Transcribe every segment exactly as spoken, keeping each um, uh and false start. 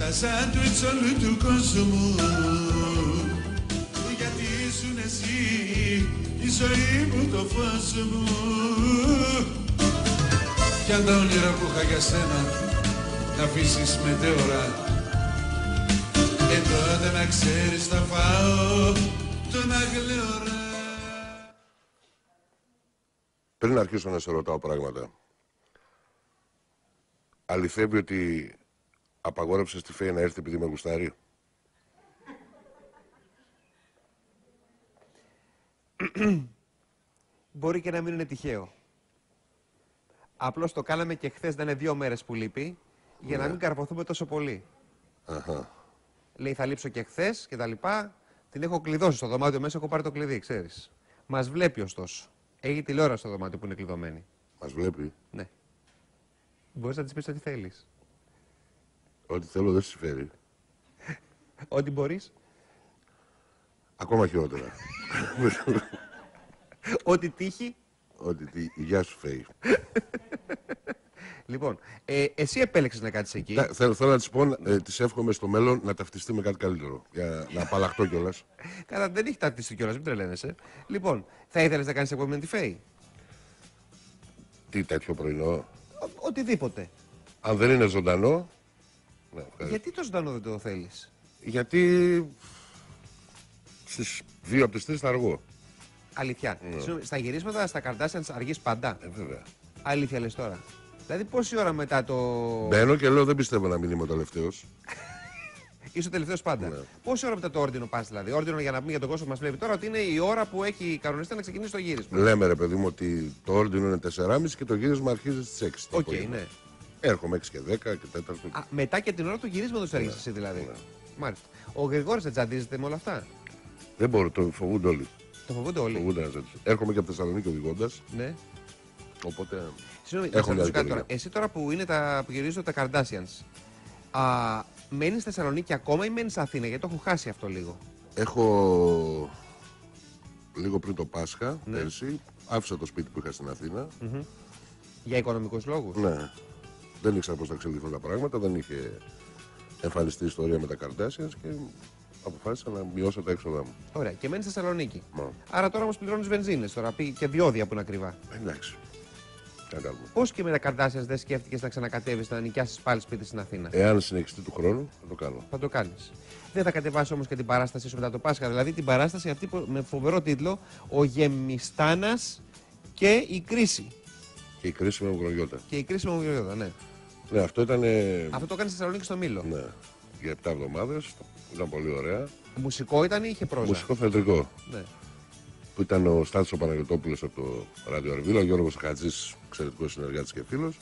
Τα σάντουιτς όλου του κόσμου. Γιατί ήσουν εσύ η ζωή μου, το φως μου. Κι αν τα όνειρα που είχα για σένα τα αφήσεις μετέωρα, ε τότε να ξέρεις θα φάω τον αγλαιόρα. Πριν αρχίσω να σε ρωτάω πράγματα, αληθεύει ότι απαγόρεψες τη Φέη να έρθει επειδή με γουστάρει? Μπορεί και να μην είναι τυχαίο. Απλώς το κάναμε και χθες, δεν είναι δύο μέρες που λείπει, για ναι. να μην καρποθούμε τόσο πολύ. Αχα. Λέει θα λείψω και χθες και τα λοιπά. Την έχω κλειδώσει στο δωμάτιο μέσα, έχω πάρει το κλειδί, ξέρεις. Μας βλέπει ωστόσο. Έχει τηλεόραση στο δωμάτιο που είναι κλειδωμένη. Μας βλέπει. Ναι. Μπορείς να της πεις ό,τι θέλεις. Ό,τι θέλω δεν συμφέρει. Ό,τι μπορείς. Ακόμα χειρότερα. Ό,τι τύχει. Ό,τι τι... Γεια σου Φέη. Λοιπόν, ε, εσύ επέλεξες να κάτσεις εκεί. Τα, θέλω, θέλω να της πω, ε, της εύχομαι στο μέλλον να ταυτιστεί με κάτι καλύτερο. Για να απαλλαχτώ κιόλας. Καλά, δεν έχει ταυτιστεί κιόλας, μην τρελαίνεσαι. Λοιπόν, θα ήθελες να κάνεις εκπομπή με τη Φέη? Τι τέτοιο πρωινό? Ο, οτιδήποτε. Αν δεν είναι ζωντανό. Ναι, γιατί το ζωντανό δεν το θέλεις? Γιατί στις δύο από τις τρεις θα αργώ. Αλήθεια. Ναι. Στα γυρίσματα, στα Kardashians αργείς πάντα. Ε, βέβαια. Αλήθεια λες τώρα. Δηλαδή πόση ώρα μετά το... Μπαίνω και λέω δεν πιστεύω να μην είμαι ο τελευταίος. Είσαι ο τελευταίος πάντα. Ναι. Πόση ώρα μετά το όρντινο πας δηλαδή? Όρντινο, για να πούμε για τον κόσμο που μας βλέπει τώρα, ότι είναι η ώρα που έχει κανονιστεί να ξεκινήσει το γύρισμα. Λέμε ρε παιδί μου ότι το όρντινο είναι τέσσερα και μισή και το γύρισμα αρχίζει στις έξι. Οκ, okay, ναι. Έρχομαι έξι και δέκα και τέταρτο. Α, μετά και την ώρα του γυρίσματος ναι. Έρχεσαι εσύ δηλαδή. Ναι. Μάλιστα. Ο Γρηγόρης δεν τσαντίζεται με όλα αυτά? Δεν μπορώ, το φοβούνται όλοι. Το φοβούνται όλοι. Φοβούνται να ζητήσω. Έρχομαι και από Θεσσαλονίκη οδηγώντας. Ναι. Οπότε. Συγγνώμη, έχω μια τώρα. Εσύ τώρα που, είναι τα, που γυρίζονται τα Kardashians, α, μένεις στη Θεσσαλονίκη ακόμα ή μένεις Αθήνα? Γιατί το έχω χάσει αυτό λίγο. Έχω. Λίγο πριν το Πάσχα, ναι. πέρσι, άφησα το σπίτι που είχα στην Αθήνα. Mm-hmm. Για οικονομικούς λόγους? Ναι. Δεν ήξερα πώς θα εξελιχθούν τα πράγματα, δεν είχε εμφανιστεί η ιστορία με τα Kardashians και αποφάσισα να μειώσω τα έξοδα μου. Ωραία. Και μένεις στη Θεσσαλονίκη. Μα. Άρα τώρα όμως πληρώνεις βενζίνες τώρα και διόδια που είναι ακριβά. Εντάξει. Πώς και με τα Kardashians δεν σκέφτηκες να ξανακατέβεις, να νοικιάσεις πάλι σπίτι στην Αθήνα? Εάν συνεχιστεί του χρόνου, θα το κάνω. Θα το κάνεις. Δεν θα κατεβάσεις όμως και την παράστασή σου μετά το Πάσχα? Δηλαδή την παράσταση αυτή με φοβερό τίτλο «Ο Γεμιστάνας και η κρίση». Και η κρίση με Μουγρογιώτα. Και η κρίση με Μουγρογιώτα, ναι. Ναι, αυτό ήταν. Αυτό το έκανε στη Θεσσαλονίκη στο Μήλο. Ναι. Για επτά εβδομάδες. Ήταν πολύ ωραία. Μουσικό ήταν ή είχε πρόζα? Μουσικό θεατρικό. Ναι. Που ήταν ο Στάθης ο Παναγιωτόπουλος από το Ράδιο Αρβίλα, ο Γιώργος Χατζής, εξαιρετικός συνεργάτης και φίλος,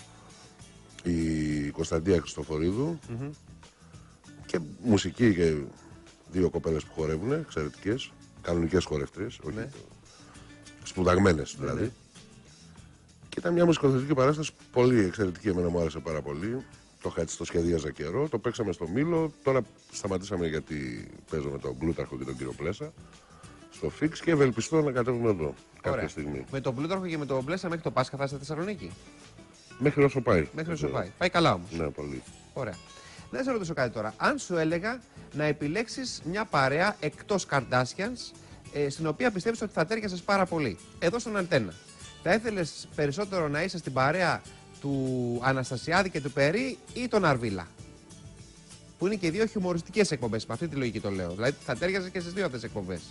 η Κωνσταντία Χριστοφορίδου mm-hmm. και μουσική και δύο κοπέλες που χορεύουν, εξαιρετικές, κανονικές χορευτρίες, όχι ναι. σπουδαγμένες δηλαδή. Ναι. Και ήταν μια μουσικοθεατρική παράσταση πολύ εξαιρετική, εμένα μου άρεσε πάρα πολύ. Το είχα έτσι το σχεδίαζα καιρό, το παίξαμε στο Μήλο, τώρα σταματήσαμε γιατί παίζω με τον Πλούταρχο και τον κύριο Πλέσα. Στο Φίξ και ευελπιστώ να κατέβουμε εδώ κάποια Ωραία. στιγμή. Με τον Πλούταρχο και με τον Πλέσα μέχρι το Πάσχα θα είστε στη Θεσσαλονίκη? Μέχρι όσο πάει. Μέχρι όσο πάει. Πάει καλά όμως. Ναι, πολύ. Ωραία. Να σε ρωτήσω κάτι τώρα. Αν σου έλεγα να επιλέξεις μια παρέα εκτός Kardashians, ε, στην οποία πιστεύεις ότι θα τέριαζες πάρα πολύ, εδώ στον Αντένα, θα ήθελες περισσότερο να είσαι στην παρέα του Αναστασιάδη και του Περί ή τον Αρβίλα? Που είναι και οι δύο χιουμοριστικές εκπομπές. Με αυτή τη λογική το λέω. Δηλαδή θα τέριαζε και στις δύο αυτές τις εκπομπές.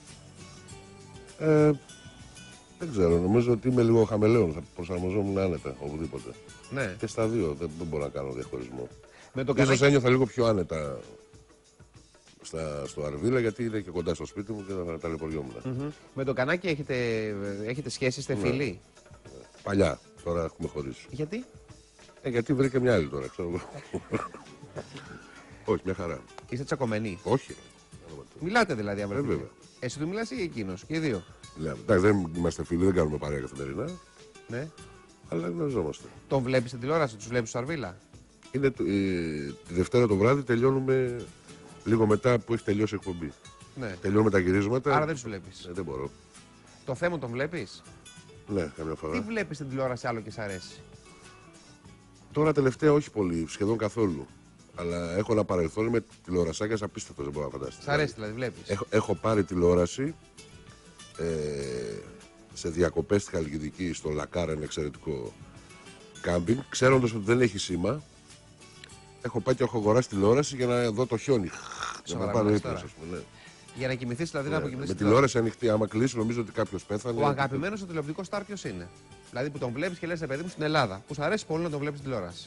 Ε, δεν ξέρω. Νομίζω ότι είμαι λίγο χαμελέον. Θα προσαρμοζόμουν άνετα οπουδήποτε. Ναι. Και στα δύο. Δεν, δεν μπορώ να κάνω διαχωρισμό. Με τον Ίσως κανάκι... ένιωθα λίγο πιο άνετα στα, στο Αρβίλα γιατί είναι και κοντά στο σπίτι μου και θα ταλαιπωριόμουν. Mm-hmm. Με τον Κανάκι έχετε, έχετε σχέση, είστε ναι. φίλοι? Παλιά. Τώρα έχουμε χωρίσει. Γιατί? Ε, γιατί βρήκε μια άλλη τώρα, ξέρω εγώ. Όχι, μια χαρά. Είστε τσακωμένοι? Όχι. Μιλάτε δηλαδή, άμα ε, βέβαια. Εσύ του μιλάς ή εκείνος? Και οι δύο? Λέμε. Εντάξει, δεν είμαστε φίλοι, δεν κάνουμε παρέα καθημερινά. Ναι. Αλλά γνωριζόμαστε. Τον βλέπεις στην τηλεόραση, τους βλέπεις στο Αρβίλα? Είναι, ε, τη Δευτέρα το βράδυ τελειώνουμε λίγο μετά που έχει τελειώσει η εκπομπή. Ναι. Τελειώνουμε τα γυρίσματα. Άρα δεν τους βλέπεις? Ε, δεν μπορώ. Το θέμα τον βλέπεις? Ναι, καμιά φορά. Τι βλέπεις στην τηλεόραση άλλο και σ' αρέσει? Τώρα τελευταία όχι πολύ, σχεδόν καθόλου. Αλλά έχω ένα παρελθόν με τηλεορασάκια απίστευτο, δεν μπορώ να φανταστώ. Σ' αρέσει δηλαδή, βλέπεις. Έχω, έχω πάρει τηλεόραση ε, σε διακοπές στη Χαλκιδική, στο Λακάρα, ένα εξαιρετικό κάμπινγκ, ξέροντας ότι δεν έχει σήμα. Έχω πάει και έχω αγοράσει τηλεόραση για να δω το χιόνι. Για να πάρω ύπνο, ας πούμε. Ναι. Για να κοιμηθείς, δηλαδή να Ναι, αποκοιμηθείς. με τηλεόραση ανοιχτή, άμα κλείσει, νομίζω ότι κάποιο πέθανε. Ο αγαπημένος του τηλεοπτικός στάρ ποιος είναι? Δηλαδή που τον βλέπεις και λες, «Ε, παιδί μου, στην Ελλάδα, που σου αρέσει πολύ να τον βλέπεις τηλεόραση».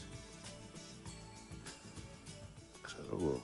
Ξέρω εγώ.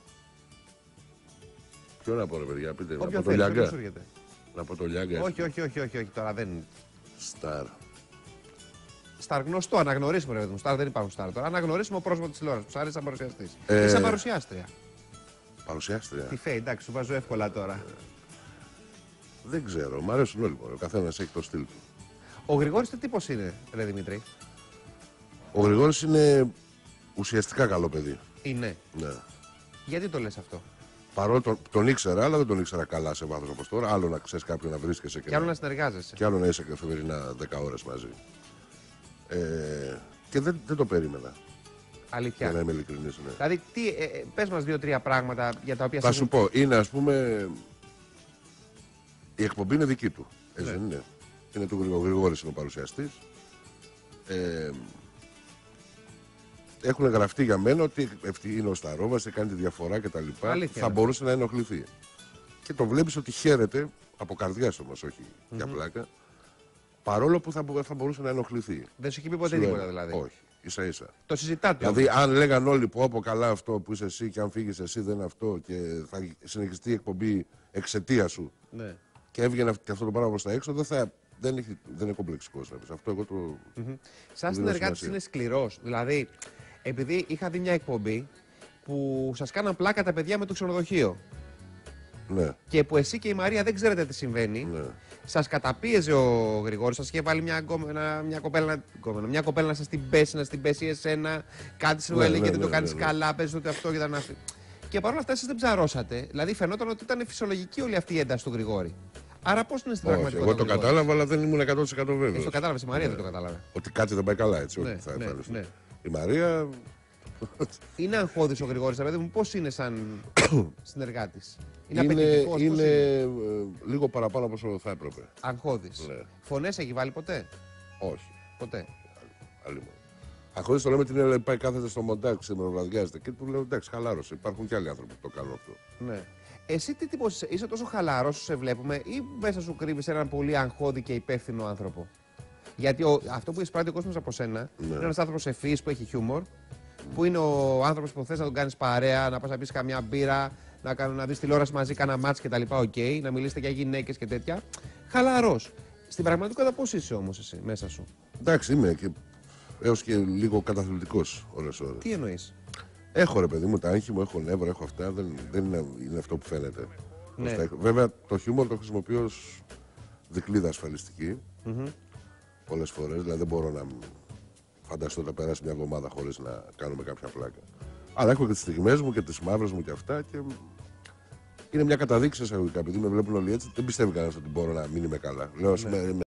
Ποιο να πω, ρε παιδιά, πείτε. Να Όποιο πω το θέλεις, όποιος Λιάγκα. σου έρχεται. Να πω το Λιάγκα. Όχι, όχι, όχι, όχι, όχι, τώρα δεν. Σταρ. Σταρ γνωστό, αναγνωρίσιμο ρε παιδί μου. Σταρ δεν υπάρχουν σταρ τώρα. Αναγνωρίσιμο πρόσωπο τη τηλεόραση που σου άρεσε σαν παρουσιαστή. Ε, Ή σαν παρουσιάστρια. Παρουσιάστρια. Τι φέει, εντάξει, σου βάζω εύκολα τώρα. Δεν ξέρω, μου αρέσουν όλοι. Ο καθένα έχει το στυλ του. Ο Γρηγόρης τι τύπος είναι, ρε Δημήτρη? Ο Γρηγόρης είναι ουσιαστικά καλό παιδί. Είναι. Ναι. Γιατί το λες αυτό? Παρόλο τον, τον ήξερα, αλλά δεν τον ήξερα καλά σε βάθος όπως τώρα. Άλλο να ξέρει κάποιον να βρίσκεσαι και, Και άλλο να, να συνεργάζεσαι. και άλλο να είσαι καθημερινά δέκα ώρες μαζί. Ε, και δεν, δεν το περίμενα. Αλήθεια. Για να είμαι ειλικρινής, ναι. Δηλαδή, τι, ε, ε, πες μας δύο-τρία πράγματα για τα οποία Θα σε σου έχουν- πω, είναι ας πούμε. Η εκπομπή είναι δική του. Έτσι Ναι. δεν είναι. Είναι του Γρηγόρη. Ο Γρηγόρης είναι ο παρουσιαστής. Ε, έχουν γραφτεί για μένα ότι είναι ο Σταρόβας, κάνει τη διαφορά κτλ. Αλήθεια Θα είναι. μπορούσε να ενοχληθεί. Και το βλέπεις ότι χαίρεται, από καρδιάς όμως, όχι Mm-hmm. για πλάκα, παρόλο που θα, μπο- θα μπορούσε να ενοχληθεί. Δεν σου έχει πει ποτέ Σου λέω, τίποτα δηλαδή. Όχι, ίσα ίσα. Το συζητάτε. Δηλαδή, όμως. αν λέγαν όλοι που από καλά αυτό που είσαι εσύ και αν φύγεις εσύ δεν είναι αυτό και θα συνεχιστεί η εκπομπή εξαιτία σου Ναι. και έβγαινε και αυτό το πράγμα προς τα έξω, δεν, θα, δεν, έχει, δεν είναι κομπλεξικός. να πεις. Αυτό εγώ το. Mm-hmm. Σαν δίνω συνεργάτη σημασία. είναι σκληρός. Δηλαδή, επειδή είχα δει μια εκπομπή που σας κάναν πλάκα τα παιδιά με το ξενοδοχείο. Ναι, Και που εσύ και η Μαρία δεν ξέρετε τι συμβαίνει. ναι. Σας καταπίεζε ο Γρηγόρης, σας είχε βάλει μια, γκόμενα, μια, κοπέλα, γκόμενα, μια κοπέλα να σας την πέσει, να στην πέσει εσένα. Κάτι σου Ναι, έλεγε ναι, δεν το ναι, κάνεις ναι, ναι. καλά, παίζεις ότι αυτό και ήταν αυτό. Και παρόλα αυτά εσείς δεν ψαρώσατε. Δηλαδή φαινόταν ότι ήταν φυσιολογική όλη αυτή η ένταση του Γρηγόρη. Άρα πώς είναι στην Όχι, πραγματικότητα? εγώ το ο Γρηγόρης? κατάλαβα, αλλά δεν ήμουν εκατό τοις εκατό βέβαιος. Εσύ το κατάλαβες, η Μαρία δεν το κατάλαβε. Ότι κάτι δεν πάει καλά, έτσι. Ναι, όχι, θα, ναι, θα, ναι. Η Μαρία. Είναι αγχώδης ο Γρηγόρης, παιδί μου, πώς είναι σαν συνεργάτης? Είναι, είναι απαιτητικός, πώς είναι, είναι? ε, λίγο παραπάνω από όσο θα έπρεπε. Αγχώδης. Ναι. Φωνές έχει βάλει ποτέ? Όχι. Ποτέ. Άλλη μόνο. Αγχώδης το λέμε την ώρα πάει κάθεται στο μοντάζ, ξεμεροβραδιάζεται. Και του λέω εντάξει, χαλάρωσε. Υπάρχουν και άλλοι άνθρωποι που το κάνουν αυτό. Ναι. Εσύ τι τύπος είσαι, είσαι τόσο χαλαρός όσο σε βλέπουμε ή μέσα σου κρύβεις έναν πολύ αγχώδη και υπεύθυνο άνθρωπο? Γιατί ο, αυτό που εισπράττει ο κόσμος από σένα Ναι. είναι ένας άνθρωπος ευφύης που έχει χιούμορ, που είναι ο άνθρωπος που θες να τον κάνεις παρέα, να πας να πεις καμιά μπύρα, να, κάνω, να δεις τηλεόραση μαζί, κάνα μάτς κτλ. Οκ, να μιλήσετε για γυναίκες και τέτοια. Χαλαρός. Στην πραγματικότητα πώς είσαι όμως εσύ μέσα σου? Εντάξει, είμαι και έως και λίγο καταθλιπτικός ώρες-ώρες. Τι εννοείς? Έχω ρε παιδί μου τα άγχη μου, έχω νεύρα, έχω αυτά. Δεν, δεν είναι, είναι αυτό που φαίνεται. Ναι. Προς τα έξω. Βέβαια το χιούμορ το χρησιμοποιώ ως δικλείδα ασφαλιστική. Mm-hmm. Πολλές φορές. Δηλαδή δεν μπορώ να φανταστώ ότι θα περάσει μια εβδομάδα χωρίς να κάνουμε κάποια πλάκα. Αλλά έχω και τις στιγμές μου και τις μαύρες μου και αυτά. Και είναι μια καταδείξη εισαγωγικά. Επειδή με βλέπουν όλοι έτσι, δεν πιστεύει κανένας ότι μπορώ να μην είμαι καλά. Λέω, ναι.